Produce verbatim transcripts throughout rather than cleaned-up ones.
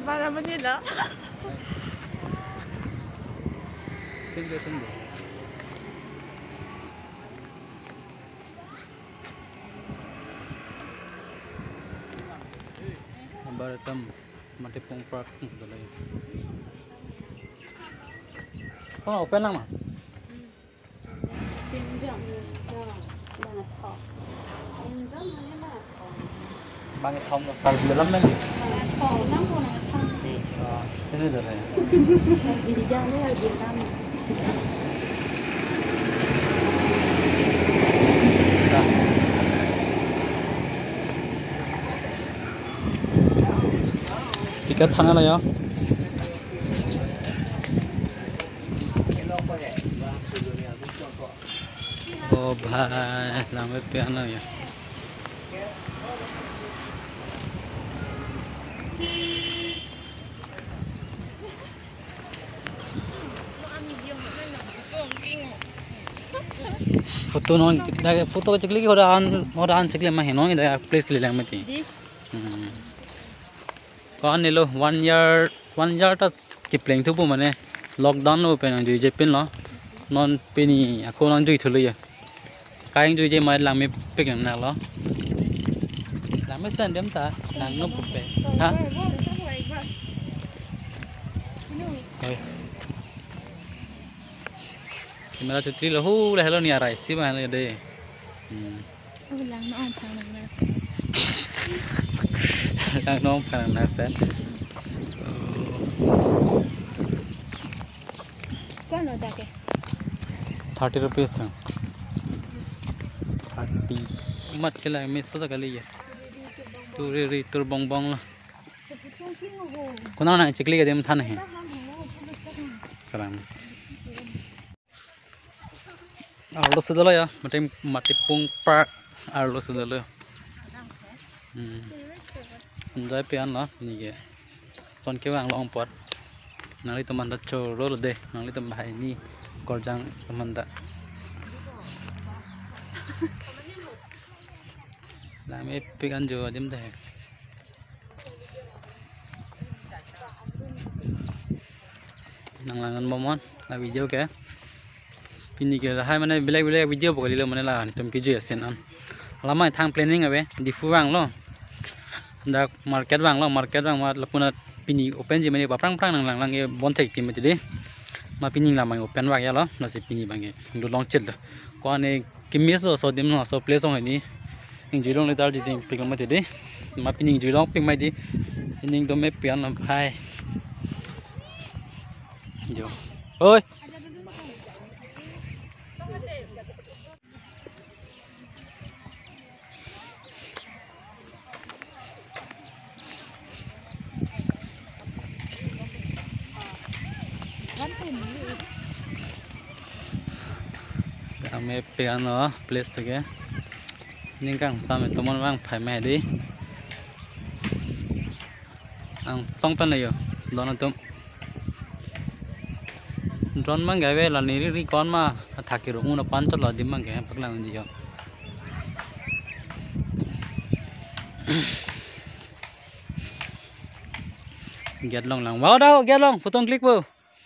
Para Manila. Tunggu tunggu. Baratam Matipong Park dalay. Sana open lang ma. Tinjang ja banget kok. Tinjang mana banget kok. Bangit hong park dalam men. Banget kok nang ko na thang. Ah, sini dalay. Di jalan ya di dalam. Tiket थाना लाया ओ भाई लंबे पे आना है photo non photo चकली की और आन और आन चकली में है नॉन इधर प्लेस के लिए लंबे थी कौन ले लो वन ईयर वन ईयर तक किपलिंग थुपो मने लॉकडाउन लो पे जो जे पिन लो नॉन पेनी को नॉन जो इथुलो ये काइंग जो जे मार लामे पे के ना लो लामे सन देम ता लांग नो पे हां ओए मेरा चित्री लो हो ले हेलो नहीं आ रहा इसी में दे Oh lang no ang thang na. Lang no ang na sen. Kano dake? thirty rupees था. thirty. मत केला मैं सोचा कर लिया. तू रे रे तू बंग बंग ला. कोना ना चिकली के देम था नहीं. कराम. Arlo sudah ya, macam Matipong Park. Arlo sudah lah. Hmm. Jadi pian lah, ni ke. Son ke wang long pot. Nanti teman dah coro deh. Nanti teman hai ni korjang teman dah. Lama pikan jo jam dah. Nang langan momon, la video ke. Pini ke hai mana bilek bilek video pokok lilo mana lah tom kiju yasin an lama thang planning abe di fuang lo dak market wang lo market wang mat lapuna pini open je mane paprang prang nang lang lang e bon chek tim ti de ma pini la mang open wang ya lo na se pini bang e do long chit ko ne kimis so so dim no so place ong ni ing ji long le dal ji ting pik ma ti de ma pini ji long pik mai di ning do me pian am hai jo oi Kami piano place tu ke, ni kang sama teman orang pai mai di, ang song pen layo, dono tum, drone mang gawe la niri ri kon ma, thaki ro una pancho la dim mang gawe pakla unji yo. Get long lang, wow dah, get long, photo klik bu.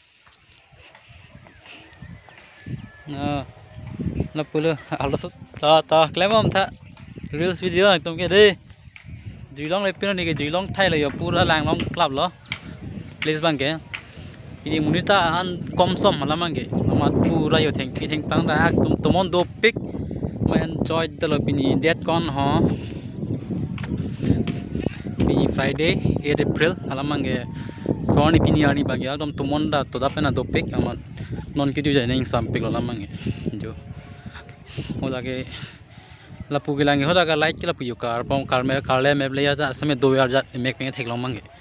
Nah. Lap pula alas ta ta claim om tha reels video tum ke de jilong le pin ni ke jilong thai la yo pura lang long club lo please bang ke ini munita an kom som hala mang ke amat pura yo theng pi theng pang da ak tum tumon do pic ma enjoy the lo pini date con ho pini friday eight april hala mang ke soni pini ani bagya tum tumon da to da pena do pic amat non ke ju jai ning sam pic lo lamang ke jo होता के लपू के लांगे होता का light के लपू यू कार पाऊँ कार में कार ले मैं ले जाता समय दो यार जात मेक में थे लोग मंगे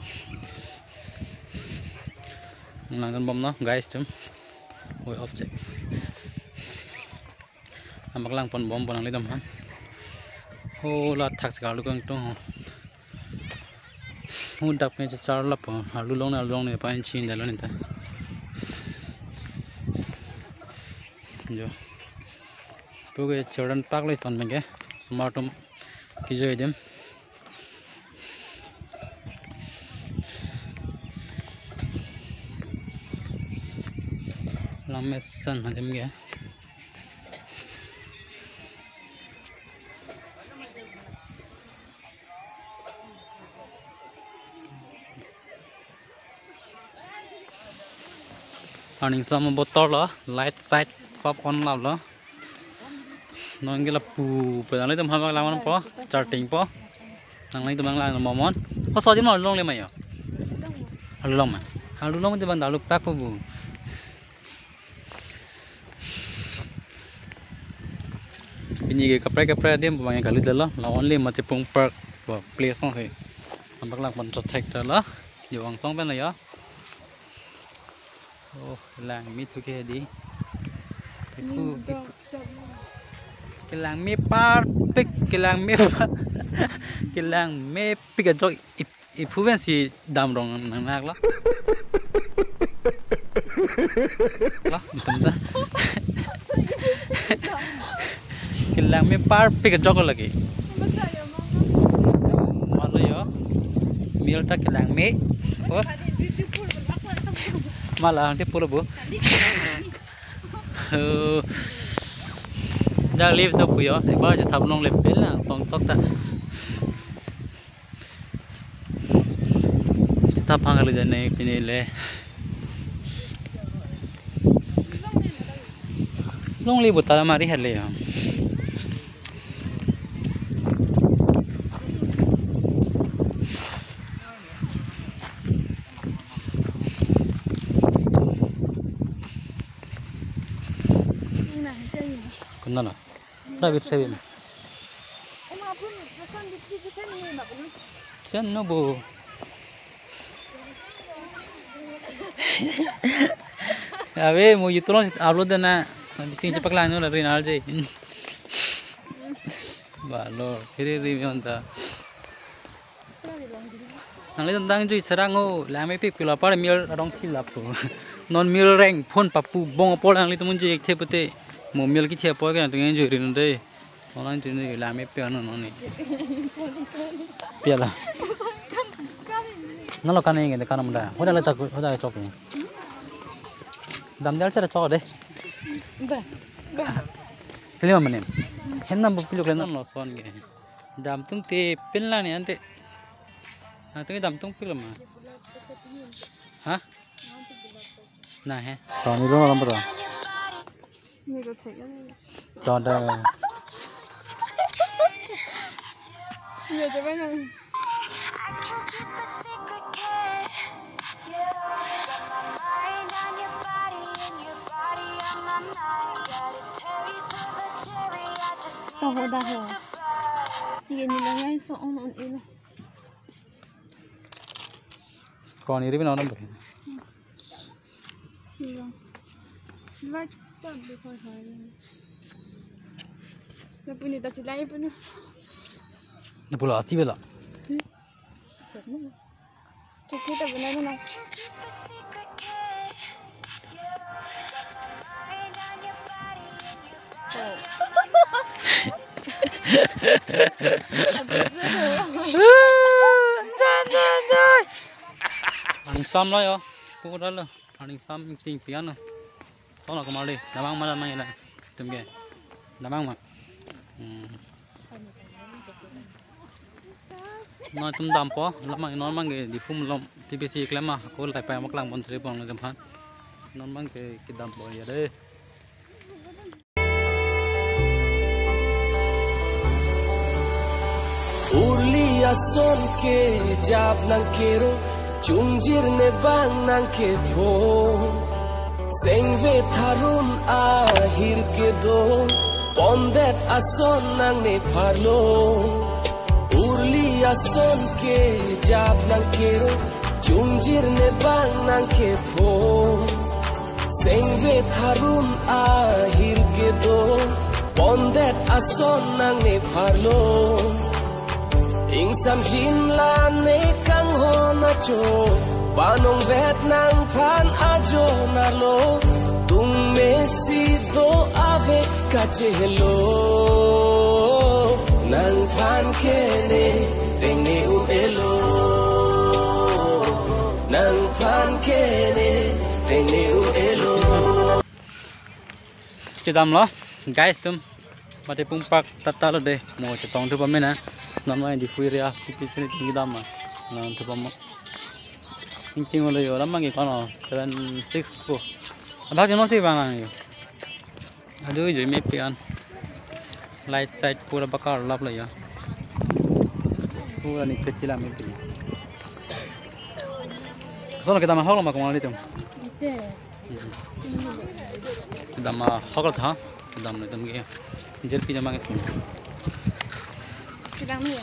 लांगन बम ना गाइस तुम वो ऑब्जेक्ट हम अगलांग पन बम बनाने दम हम हो ला थक से गालू कंग तो हो डक में चार लप आलू लोग ने आलू लोग ने पाइन छीन डालो नहीं था जो Puge children park lai son menge smartum kijo edem lang mesan ada mungkin. Aning sama botol lah, light side soft on lah lah. Nong gila pu, pada itu mahal lawan po, charting po. Nang lain tu bang lawan momon. Kau sodi mau long le mai ya? Halu long mah. Halu long itu bang dalu pak po bu. Ini ke kapre kapre dia bang yang kali dah lawan le mati pung park, place nong sih. Nampak lah pun protect lah. Jauh song pen lah ya. Oh, lang mi tu ke di. Ipu, ipu. Kelang mi par pik, kelang mi par, kelang mi pik aja. Ipu kan si dam rong nang nak lah. Lah, betul tak? Kelang mi par pik aja lagi. Malu ya. Mil tak kelang mi. Oh. Malah nanti pulau bu. Dah live tu puyo. Ibarat je tabung lepel lah. Song tok tak. Kita panggil je naik ini le. Long live buta mari hale ya. Kenal lah, dah bit saya. Sen no bu. Abe mau jutulong upload na, bising cepat lah nu lari nal je. Balor, kiri kiri manta. Nang le tentang jui serango, lama pik pila par mil orang kilap tu. Non mil rank phone papu bong apol nang le tu munje ek the pute. Mobil kita apa kan dengan juri nanti orang juri lama piano noni piala nalo kan ini kan muda udah letak udah cok ini dam dal cara cok deh pilih mana hendak pilih kalian nalo soan gini dam tung te pilih ni ante nanti dam tung pilih mah hah nah he soan itu malam berapa cho đây nhiều cho bên này tao hồ tao hồ ini ni lah yang so on on ini còn ini bên nào nằm vậy tak boleh faham. Lepas ni tak cilai pun. Nak pulau asih bela. Cukup tak benar benar. Aning sam lah ya, pukul dah lah. Aning sam ting pian lah. Soalnya kemarin, damang mana main lah, temke, damang mah. Nói chúng đam po, lắm mà nói mang cái đi phun lom, P P C cái mà, cô lại phải mặc lang bồn tre bồn là làm hết, nói mang cái cái đam po vậy đấy. Urli ason ke jab nang kero, chungjir ne bang nang ke pho. Sengve tharun ahir ke do pondet ason nang ne pharlo urli ason ke jab nang kero chungjir ne bang nang ke pho Sengve tharun ahir ke do pondet ason nang ne pharlo ing sam jin la ne kang ho na cho Panong vet nang pan ajo nalo tung mesi do ave kache hello nang pan kene tenge um elo nang pan kene tenge um elo cái đam lo guys tum mà để pung pak tata lo deh mau cetong tu pamen na non mai di fuiria tipis ni tinggi dam ma non tu pam king king lo yo lam mangi kono seven six po abah jono si bang ang yo aduh joi me pian light side pura bakar lap lo ya pura ni kecil am itu soalnya kita mah hok lo ma kemana itu Ite. kita mah hok lo tha kita mah itu mungkin jadi pinjam mang itu Sidang ni ya.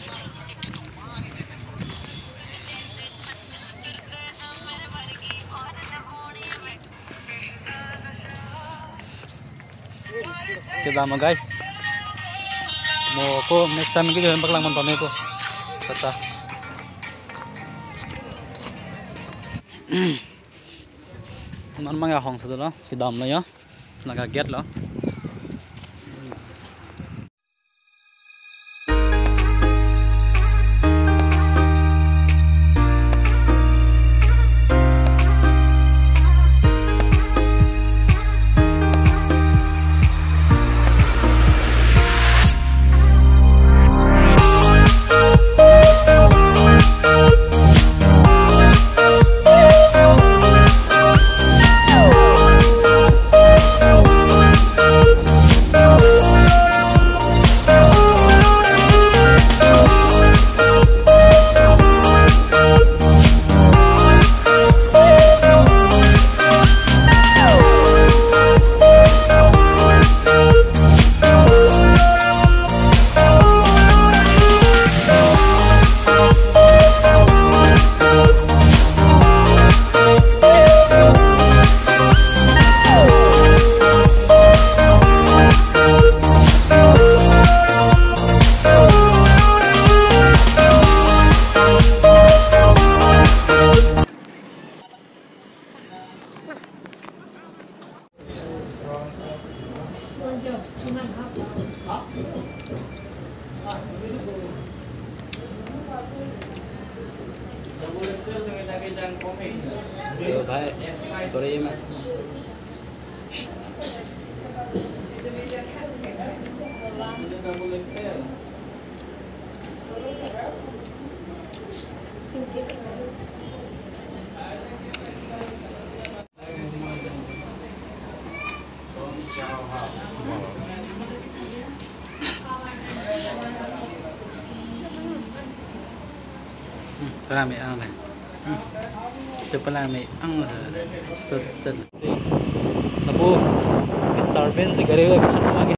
kita mah guys mau ko next time kita yang bakal nonton itu kata non mang ya hong sa lo si dam lo ya naga get lo Yo bhai sorry ma rame ang này coba rame ang sudut labu Mister Bean segera